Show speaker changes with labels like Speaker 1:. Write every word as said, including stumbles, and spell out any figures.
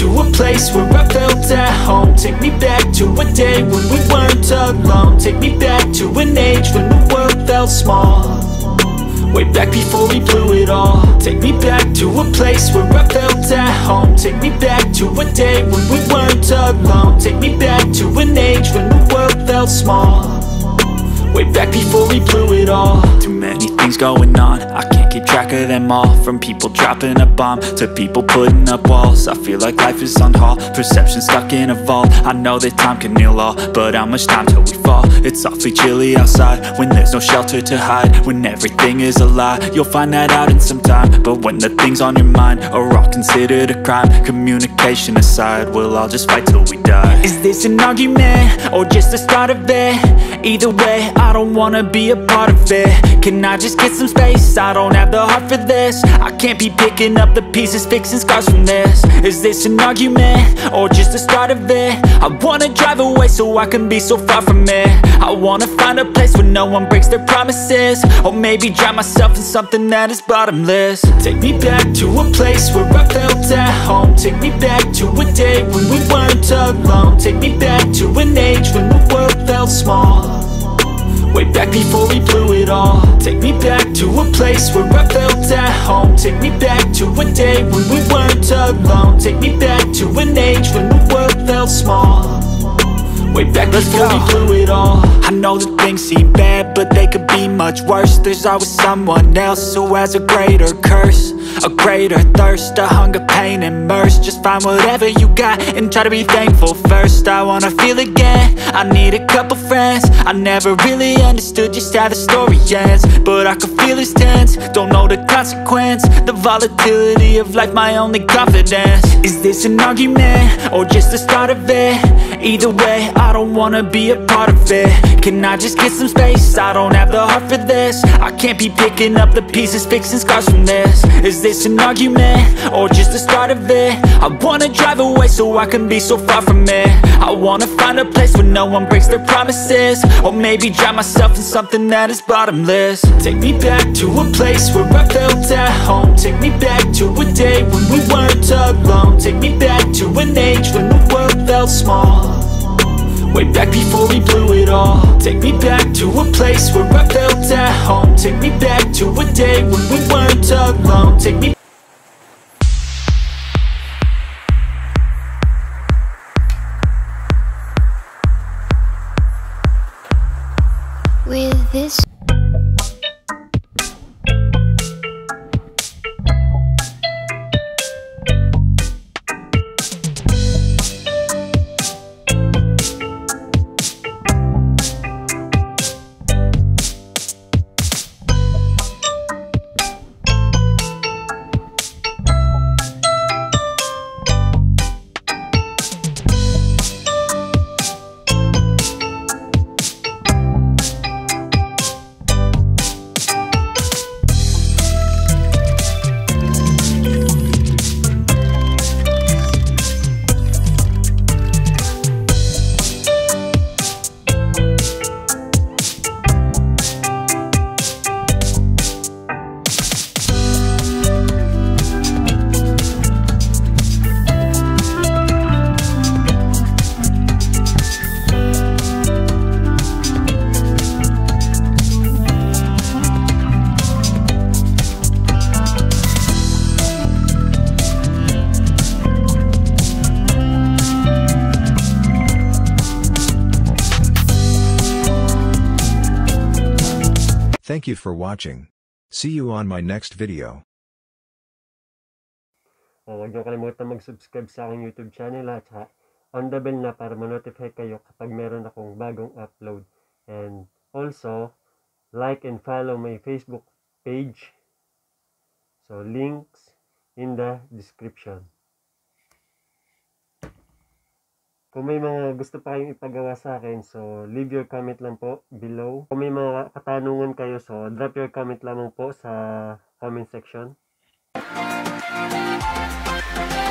Speaker 1: to a place where I felt at home. Take me back to a day when we weren't alone. Take me back to an age when the world felt small, way back before we blew it all. Take me back to a place where I felt at home. Take me back to a day when we weren't alone. Take me back to an age when the world felt small, way back before we blew it all. Too many things going on, I can't keep track of them all. From people dropping a bomb to people putting up walls. I feel like life is on hold, perception stuck in a vault. I know that time can heal all, but how much time till we fall? It's awfully chilly outside when there's no shelter to hide. When everything is a lie, you'll find that out in some time. But when the things on your mind are all considered a crime, communication aside, we'll all just fight till we die. Is this an argument or just the start of it? Either way, I don't wanna be a part of it. Can I just get some space? I don't have the heart for this. I can't be picking up the pieces, fixing scars from this. Is this an argument or just the start of it? I wanna drive away so I can be so far from it. I wanna find a place where no one breaks their promises, or maybe drown myself in something that is bottomless. Take me back to a place where I felt at home. Take me back to a day when we weren't alone. Take me back to an age when the world felt small, way back before we blew it all. Take me back to a place where I felt at home. Take me back to a day when we weren't alone. Take me back to an age when the world felt small, way back before we blew it all. I know that things seem bad, but they could be much worse. There's always someone else who has a greater curse, a greater thirst, a hunger, pain, and mercy. Just find whatever you got and try to be thankful first. I wanna feel again, I need a couple friends. I never really understood just how the story ends, but I can feel it's tense, don't know the consequence. The volatility of life, my only confidence. Is this an argument or just the start of it? Either way, I don't wanna be a part of it. Can I just get some space? I don't have the heart for this. I can't be picking up the pieces, fixing scars from this. Is this an argument or just the start of it? I wanna drive away so I can be so far from it. I wanna find a place where no one breaks their promises, or maybe drown myself in something that is bottomless. Take me back to a place where I felt at home. Take me back to a day when we weren't alone. Take me back to an age when the world felt small, way back before we blew it all. Take me back to a place where I felt at home. Take me back to a day when we weren't alone. Take me
Speaker 2: with this.
Speaker 3: Thank you for watching. See you on my next video.
Speaker 4: Uh, huwag niyo kalimutan mag-subscribe sa aking YouTube channel at ha, on the bell na para ma-notify kayo kapag meron akong bagong upload. And also, like and follow my Facebook page. So, links in the description. Kung may mga gusto pa kayong ipagawa sa akin, so leave your comment lang po below. Kung may mga katanungan kayo, so drop your comment lamang po sa comment section.